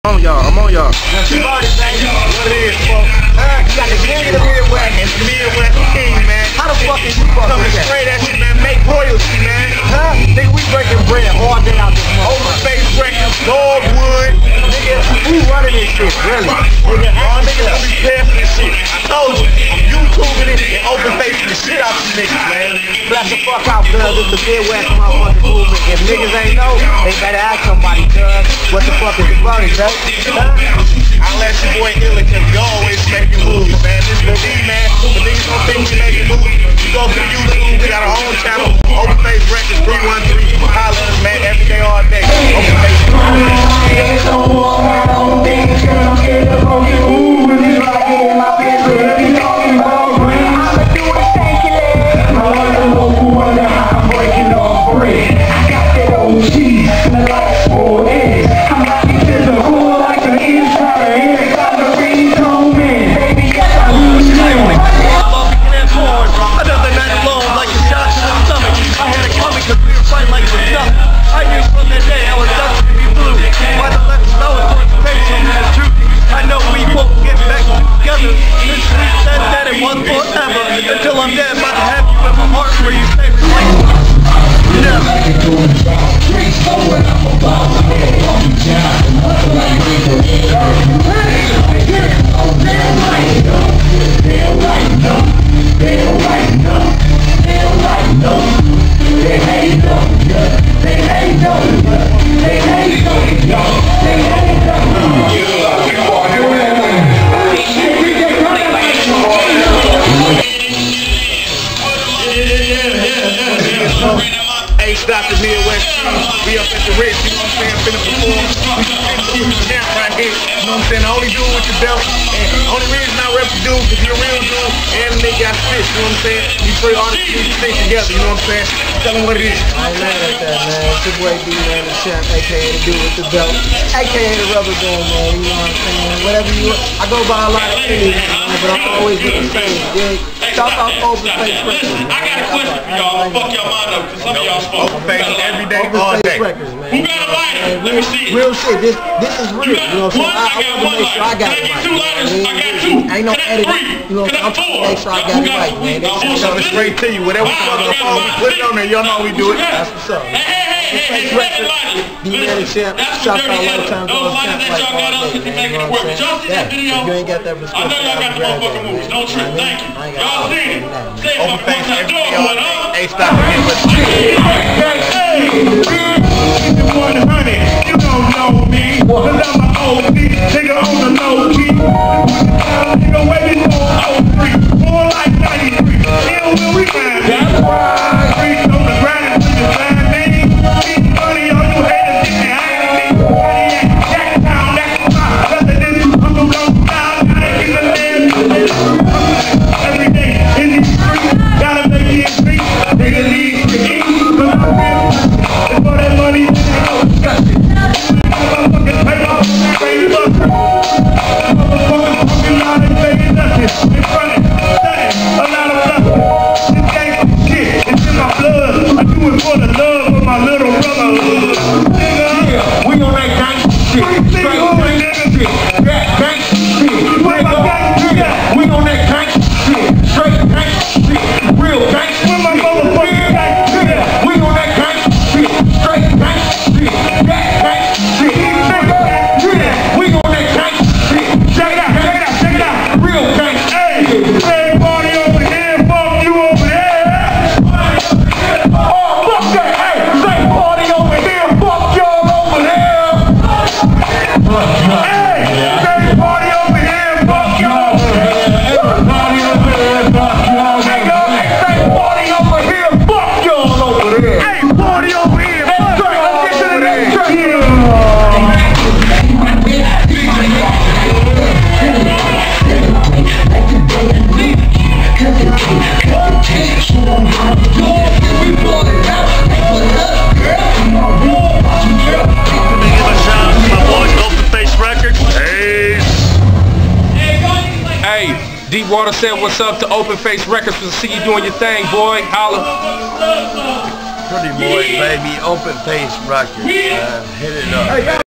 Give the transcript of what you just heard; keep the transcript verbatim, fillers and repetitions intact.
I'm on y'all, I'm on y'all. That's about it, baby. What it is, folks. Uh, you got the king of the Midwest. And the Midwest King, man. How the fuck is you fucking Coming that? straight at you, man. Make royalty, man. Huh? Nigga, we breaking bread all day out this motherfucker. Overface Records, Dogwood. Nigga, who running this shit, really? Nigga, All niggas gonna be paying for this shit. I told you, I'm YouTubing it and overfacing the shit out you niggas, man. bless the fuck out, cuz. This the Midwest motherfucking movement. If niggas ain't know, they better ask somebody, cuz. What the fuck is the money, cuz? Huh? I'll let your boy Illa, cause you always making moves, man. This is the D, man. The niggas don't think we making moves. You go to YouTube, we got our own channel, Overface Records three one three. Holla at us, man, every day, all day. Overface. Until I'm dead, about to have you in my heart where you stay Hey, stop the Midwest. We up at the Ritz, you know what I'm saying? Finna perform. We finna keep the camp right here. You know what I'm saying? The only dude with the belt. And the only reason I rep the dude, cause he a real dude. And the nigga got spit, you know what I'm saying? These three artists need to stick together, you know what I'm saying? Tell them what it is. I ain't mad at that, man. It's your boy D-Man the Champ, a k a the dude with the belt, a k a the rubber band, man. You know what I'm saying? Whatever you I go by a lot of things, man, but I'm always with the same, dig? Shout out Overface Records. I got a question for y'all. Fuck y'all mind up, cause some of y'all spoke. Overface every day, all Overface day. Records, man. Who got a lighter? Let me see it. Real shit. This this is real. You know what I'm saying? I, I got want to one make sure I got it lighter. right. Two lighters. Man. I got two. Ain't no Can I editing. three? You know what Can I'm I saying? I'm trying to four? make sure I got it right, man. They Who got should Tell it straight to you. Whatever we put on the phone, we put it on there. Y'all know we do it. That's what's up. Hey, hey, hey, hey, seven lighters. D-Man the Champ. Shout out Lifetime Those Gold lighters Champ that like y'all got all us day, to man. make You it know work. what I'm Y'all see saying? that video? If you ain't got that I respect, know y'all got the motherfucking moves. Don't trip. Thank you. Y'all seen it. Say it one Overface time. every Do day, it, all day. huh? Hey, stop the Midwest. one hundred, you don't know me, cause I'm an O G, nigga on the low key. Nigga waiting for oh three, more like ninety-three. Here will we find that's why streets on the grind with the blind name. Keep money on you haters, get behind me. Jack town, that's my brother. This I'm gonna go down, gotta keep the land. Every day in these streets, gotta make it street. Nigga need to eat, but I'm real. And for that money, I'm disgusted. Motherfuckers pay off, straight up. Motherfuckers fucking out and saying nothing. They running, stunning, a lot of bluffing. This gangsta shit, it's in my blood. I do it for the love of my little brother. Nigga, yeah, we on that gangsta shit. Straight gangsta shit. That gangsta shit. Nigga, we on that gangsta shit. Straight gangsta shit. Real gangsta shit. My motherfucking gangsta shit. We on that gangsta shit. Straight gangsta shit. That gangsta shit. Yeah, we on that gangsta shit. Check it out, check it out, check it out. Real gangsta. Hey, hey, party over here, fuck you over there. Oh, fuck that. Hey, say party over here, fuck y'all over there. Hey, say party over here, fuck y'all over there. Party over here, fuck y'all over there. Hey, say party over here, fuck y'all over there. Hey, party over here, fuck y'all over there. Deepwater said what's up to Overface Records. We'll see you doing your thing, boy. Holla. Pretty boy, baby. Overface Records. Uh, hit it up. Hey, y'all